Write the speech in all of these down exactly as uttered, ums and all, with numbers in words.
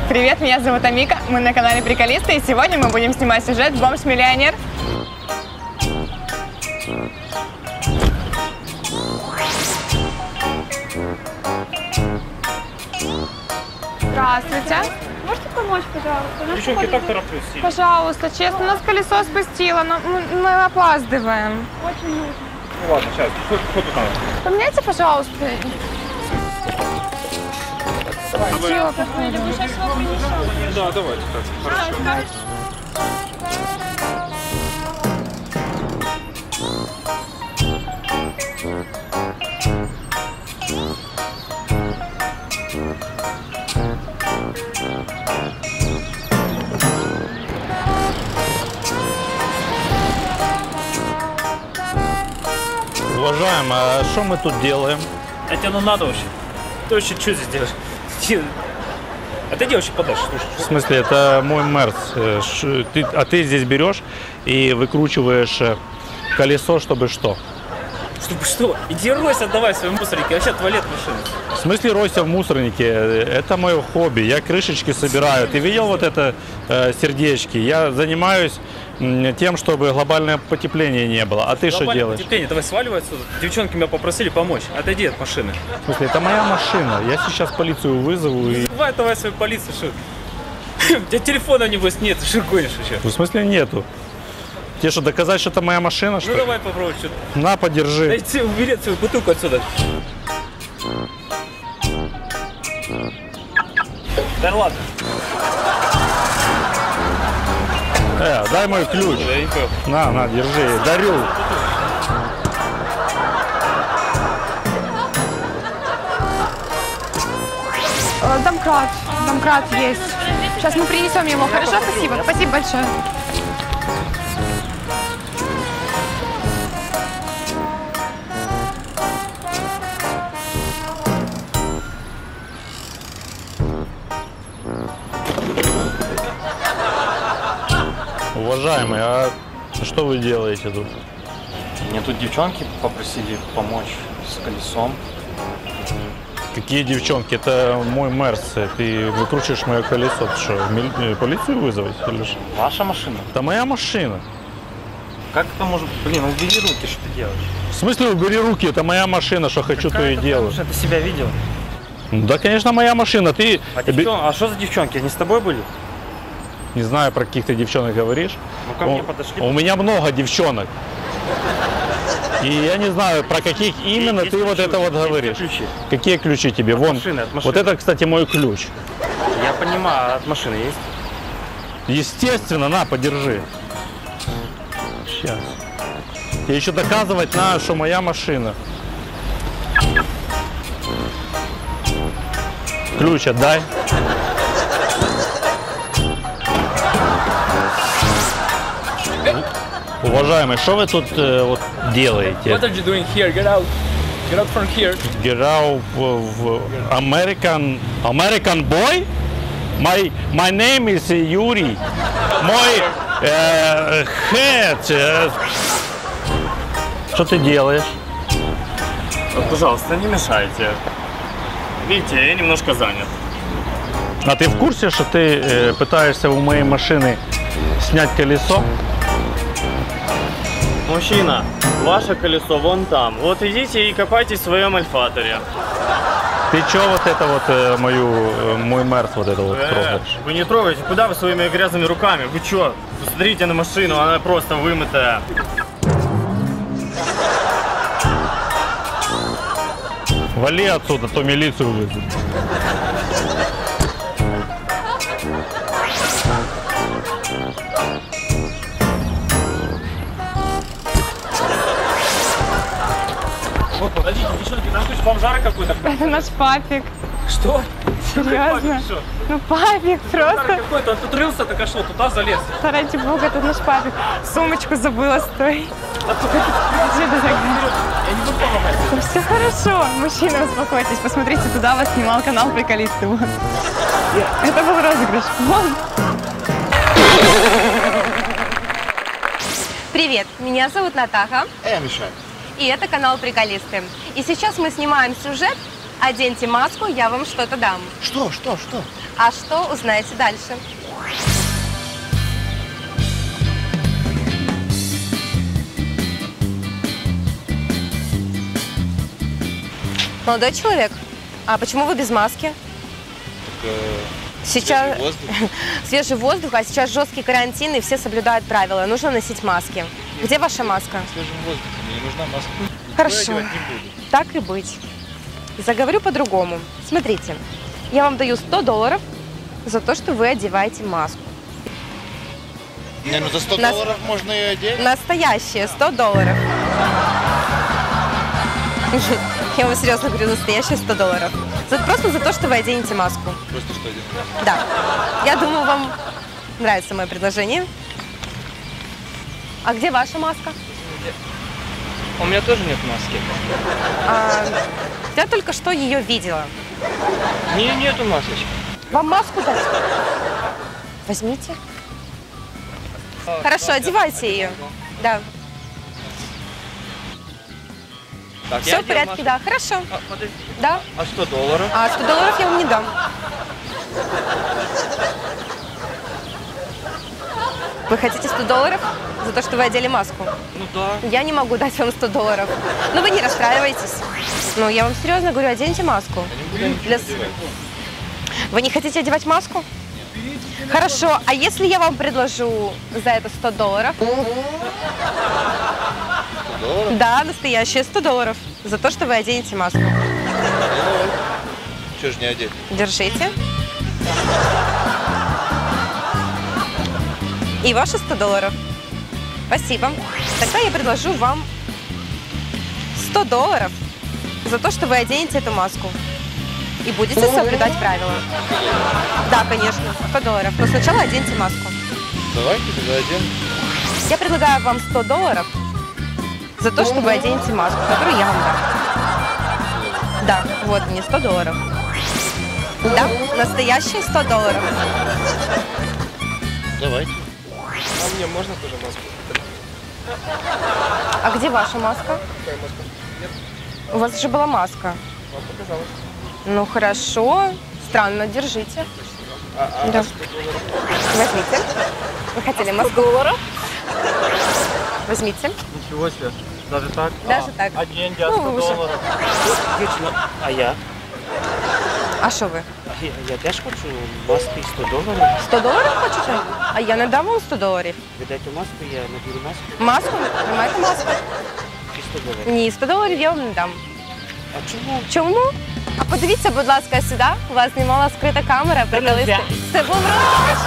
Привет, меня зовут Амика, мы на канале Приколисты, и сегодня мы будем снимать сюжет «Бомж-миллионер». Здравствуйте. Можете помочь, пожалуйста? Девчонки, как тороплюсь? Пожалуйста, честно, нас колесо спустило, но мы, мы опаздываем. Очень нужно. Ну ладно, сейчас. Что, что тут надо? Поменяйте, пожалуйста. Спасибо. Да, давайте. Так, хорошо. Уважаемый, а что мы тут делаем? А тебе ну надо вообще? Ты вообще что здесь делаешь? Отойди вообще подальше. В смысле, это мой Мерс. Ты, а ты здесь берешь и выкручиваешь колесо, чтобы что? Чтобы что? Иди ройся, отдавай своему мусорнике. Вообще туалет машины. В смысле ройся в мусорнике? Это мое хобби. Я крышечки собираю. Ты видел вот это э, сердечки? Я занимаюсь тем, чтобы глобальное потепление не было. А ты что делаешь? Потепление, давай сваливай отсюда. Девчонки меня попросили помочь. Отойди от машины. В смысле, это моя машина. Я сейчас полицию вызову и... Давай, давай свою полицию, что? У тебя телефона, небось, нет, что гонишь еще? В смысле, нету. Тебе что, доказать, что это моя машина, что Ну ли? давай попробуй что-то. На, подержи. Дайте убери свою бутылку отсюда. Да ладно. Э, дай мой ключ. Я не понял. На, на, держи. Дарю. Э, Домкрат, домкрат есть. Сейчас мы принесем его, хорошо? Спасибо, спасибо большое. Уважаемый, а что вы делаете тут? Мне тут девчонки попросили помочь с колесом. Какие девчонки? Это мой Мерс. Ты выкручиваешь мое колесо. Ты что, мили... полицию вызвать? Или что? Ваша машина? Это моя машина. Как это может... Блин, убери руки, что ты делаешь? В смысле убери руки? Это моя машина, что хочу, то и делаю. Ты себя видел? Да, конечно, моя машина. Ты... А, девчон... а что за девчонки? Они с тобой были? Не знаю, про каких ты девчонок говоришь. Ну ко мне подошли. У меня много девчонок. И я не знаю, про каких именно есть ты ключи, вот это вот говоришь. Ключи. Какие ключи тебе? От Вон. машины, от машины. Вот это, кстати, мой ключ. Я понимаю, а от машины есть? Естественно, на, подержи. Сейчас. Тебе еще доказывать надо, что моя машина. Ключ отдай. Уважаемый, что вы тут э, вот делаете? What are you doing here? Get out. Get out from here. Get out of American American boy? My my name is Yuri. Мой э, head. Э, что ты делаешь? Вот, пожалуйста, не мешайте. Видите, я немножко занят. А ты в курсе, что ты э, пытаешься у моей машины снять колесо? Мужчина, ваше колесо вон там. Вот идите и копайтесь в своем альфаторе. Ты чё вот это вот э, мою, э, мой Мерс вот это вот Э, трогаешь? вы не трогайте, куда вы своими грязными руками? Вы чё? Посмотрите на машину, она просто вымытая. Вали отсюда, то милицию вызовут. Подождите, девчонки, там ключ бомжара какой-то. Это наш папик. Что? Серьезно? Что? Ну папик Бомжар просто. какой-то, он тут рылся, так а что, туда залез. Ради бога, это наш папик. Сумочку забыла, стой. Иди, дорогая. Я не буду помогать. Ну, все хорошо. Мужчина, успокойтесь. Посмотрите, туда вас снимал канал Приколисты. Вон. Это был розыгрыш. Вон. Привет, меня зовут Натаха. Я Миша. И это канал Приколисты. И сейчас мы снимаем сюжет «Оденьте маску, я вам что-то дам». Что, что, что? А что, узнаете дальше. Молодой человек, а почему вы без маски? Сейчас свежий воздух. свежий воздух, а сейчас жесткий карантин, и все соблюдают правила. Нужно носить маски. Где ваша маска? Свежим воздухом, мне не нужна маска. Хорошо. Я одевать не буду. Так и быть. Заговорю по-другому. Смотрите, я вам даю сто долларов за то, что вы одеваете маску. Не, ну за сто Нас- долларов можно и одеть. Настоящие сто долларов. Я вам серьезно говорю, настоящие сто долларов. За- Просто за то, что вы оденете маску. Просто что один. Да. Я думаю, вам нравится мое предложение. А где ваша маска? У меня тоже нет маски. А, я только что ее видела. Не, нету масочки. Вам маску дать? Возьмите. Хорошо, одевайте ее. Да. Так, Все в порядке, да. Хорошо. А, подожди. Да. А сто долларов? А сто долларов я вам не дам. Вы хотите сто долларов за то, что вы одели маску? Ну да. Я не могу дать вам сто долларов. Но вы не расстраивайтесь. Ну, я вам серьезно говорю, оденьте маску. Для... Вы не хотите одевать маску? Хорошо, а если я вам предложу за это сто долларов? Долларов? Да, настоящие сто долларов. За то, что вы оденете маску. Чего ж не одеть? Держите. И ваши сто долларов. Спасибо. Тогда я предложу вам сто долларов за то, что вы оденете эту маску. И будете соблюдать правила. Да, конечно, сто долларов. Но сначала оденьте маску. Давайте тогда оденем. Я предлагаю вам сто долларов за то, что вы оденете маску, которую я вам дам. Да, вот мне сто долларов. Да, настоящие сто долларов. Давайте. А мне можно тоже маску? А где ваша маска? Какая маска? Нет. У вас же была маска. Вам показалось. Ну хорошо. Странно, держите. А, а, Да. а сто долларов? Возьмите. Вы хотели маску? Возьмите. Ничего себе. Даже так? Даже так. А деньги, а Ну, сто вы уже. долларов? А я? А що ви? А я, я теж хочу маски сто доларів. сто доларів хочете? А я не дам вам сто доларів. Ви дайте маску, я надію маску Маску? Тримайте маску. і сто доларів. Ні, сто доларів я вам не дам. А чому? Чому? А подивіться, будь ласка, сюди. Вас знімала скрита камера. Приколисти. Це був розіграш.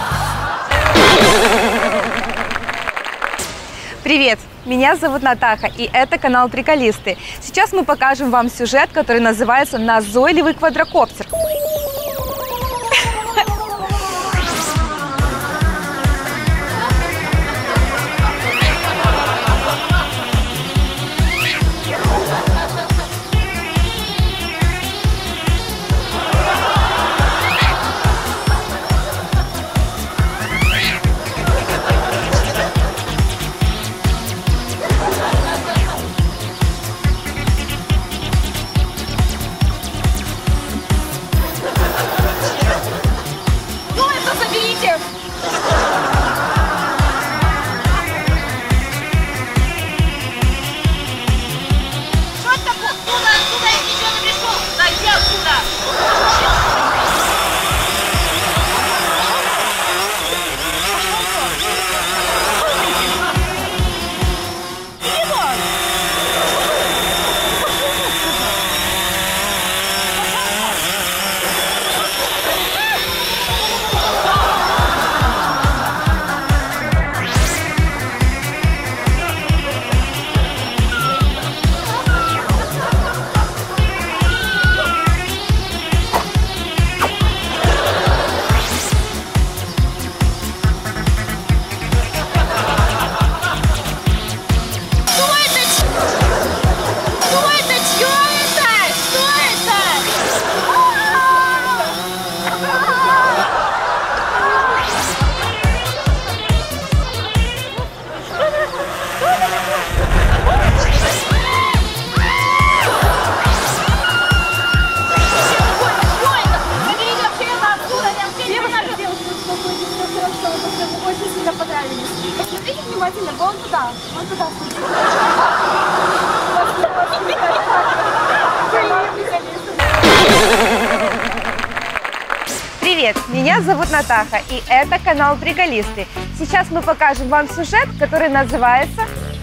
Привет! Меня зовут Натаха, и это канал Приколисты. Сейчас мы покажем вам сюжет, который называется «Назойливый квадрокоптер». внимательно. Вон туда. Вон туда. Привет, меня зовут Натаха, и это канал Приколисты. Сейчас мы покажем вам сюжет, который называется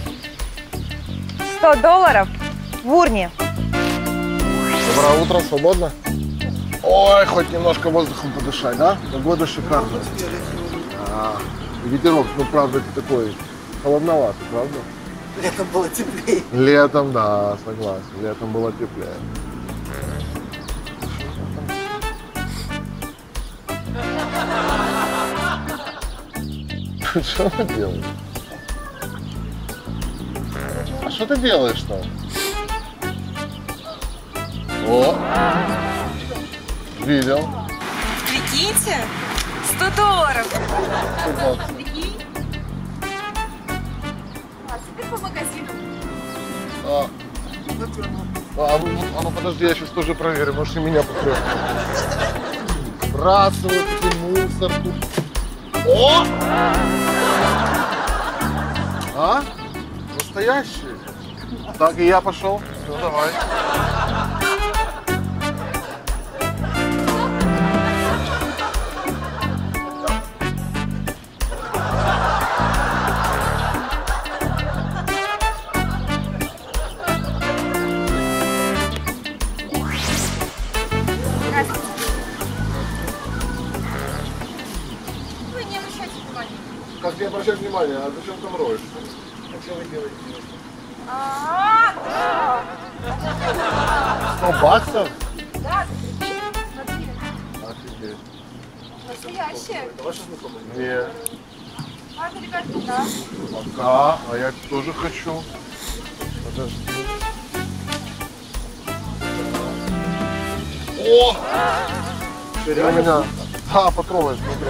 сто долларов в урне. Доброе утро, свободно? Ой, хоть немножко воздухом подышать, да? Погода шикарная. А, ветерок, ну правда, такой холодноватый, правда? Летом было теплее. Летом, да, согласен. Летом было теплее. Что ты делаешь? А что ты делаешь там? О! Видел. Прикиньте, сто долларов. Прикинь. А, теперь по магазину. А, а, ну, а ну подожди, я сейчас тоже проверю, может и меня покроют. Сбрасывают эти мусор тут. О! А? Настоящие? Так, и я пошел. Все, давай. Вы не обращайте внимания. Как не обращать внимание, а зачем там роешь? А что вы делаете? Сто баксов? Да, ты прикинь? Смотри. Офигеть. Настоящие. Давай сейчас знакомы. Нет. Ладно, ребят, пока. Пока. А я тоже хочу. Подожди. О! Ты меня... Да, потрогай, смотри.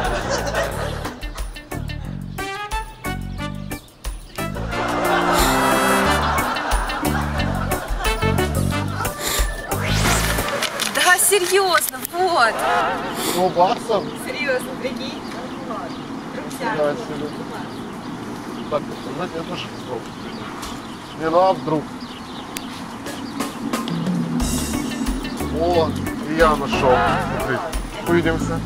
Да, серьезно, вот. Сто баксов? Серьезно, прикинь. Давай себе. Так, знаете, я тоже попробую. Не, ну а вдруг? О, и я нашел. Смотри, увидимся.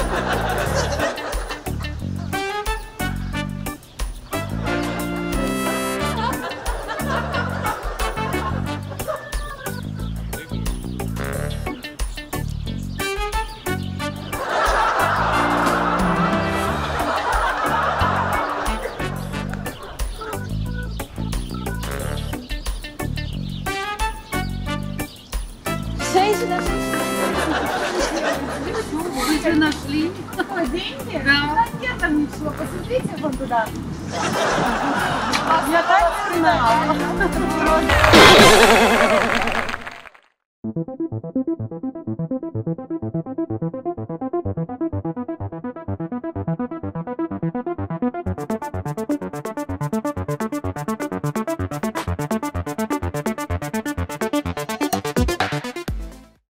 Женщина, вы же нашли. Ой, деньги? Да. Да нет там ничего, посмотрите вон туда. Я так знала.